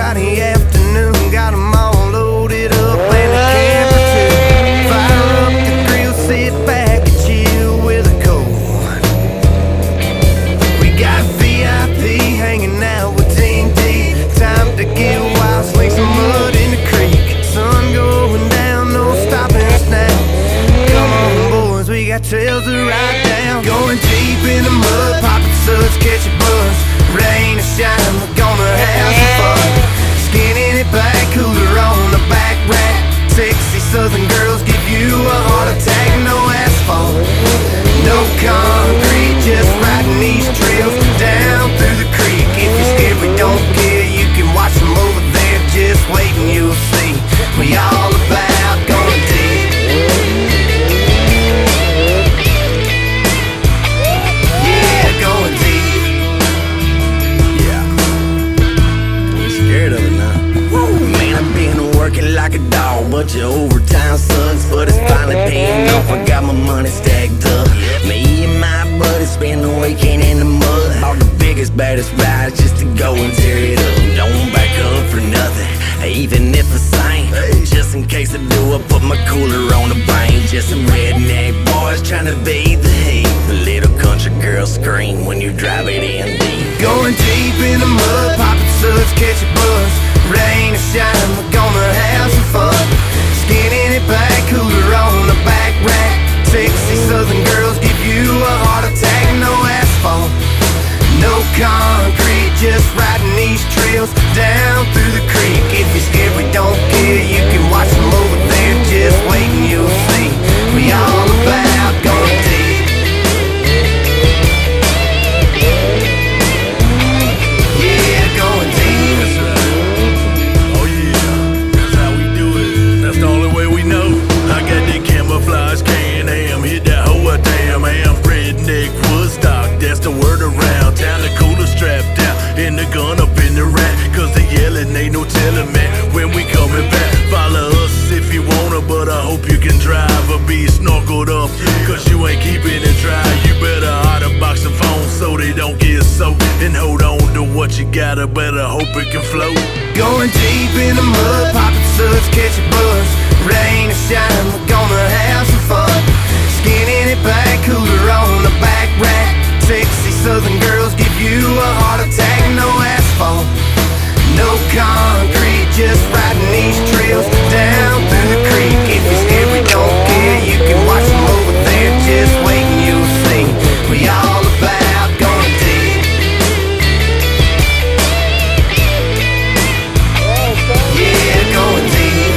Friday afternoon, got 'em all loaded up and a camper too. Fire up the grill, sit back and chill with a cold. We got VIP hanging out with Team D. Time to get wild, sling some mud in the creek. Sun going down, no stopping us now. Come on boys, we got trails to ride down. Going deep in the mud, popping suds, catch a buzz. Rain or shine, we're gonna have some fun. Skinning it back, cooler on the back rack. Sexy southern girls give you a heart attack. No asphalt, no concrete, just riding these trails down through the creek. If you're scared we don't care, you can watch them over there. Just wait and you'll see, we all about going deep. Yeah, going deep. Yeah, I'm scared of it now. Woo, man, I've been working like a dog, bunch of overtime sucks, but it's finally paying off. I got my money stacked up. Me and my buddies spend the weekend in the mud. All the biggest, baddest rides just to go and tear it up. Don't back up for nothing, even if it's same. Just in case I do, I put my cooler on the brain. Just some redneck boys trying to beat the heat. A little country girl scream when you drive it in deep. Going deep in the mud, popping suds, catch a buzz. Rain or shine, we're gonna have some fun. Skinning it back, cooler on the back rack. Sexy southern girls give you a heart attack. No asphalt, no concrete, just riding these trails down through the creek. If you're scared we don't care, you can watch them over there. Just wait and you'll see, we all about going deep. Yeah, going deep. That's right. Oh yeah, that's how we do it. That's the only way we know. I got that camouflage Can-Am, hit that hoe a damn ham. Redneck Woodstock, that's the word around town. The cooler strapped out, and the gun up in the rack. Cause they yelling, ain't no telling, man, when we coming back. Follow us if you wanna, but I hope you can drive or be snorkeled up. Cause you ain't keeping it dry. You better hide a box of phones so they don't get soaked. And hold on to what you got, I better hope it can float. Going deep in the mud, popping suds, catch a buzz. Rain or shine, we're gonna have some fun. Skinning it back, cooler on the back rack. Sexy southern girls give you a heart attack. No asphalt, no concrete, just riding these trails down through the creek. If you're scared we don't care, you can watch them over there. Just wait and you'll see, we all about going deep. Yeah, going deep.